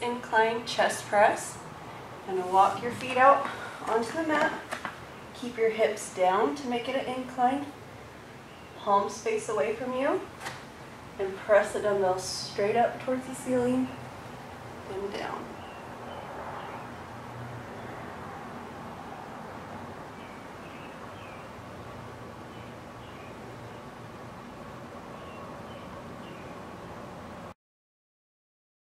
incline chest press. And walk your feet out onto the mat. Keep your hips down to make it an incline. Palms face away from you. And press the dumbbells straight up towards the ceiling and down.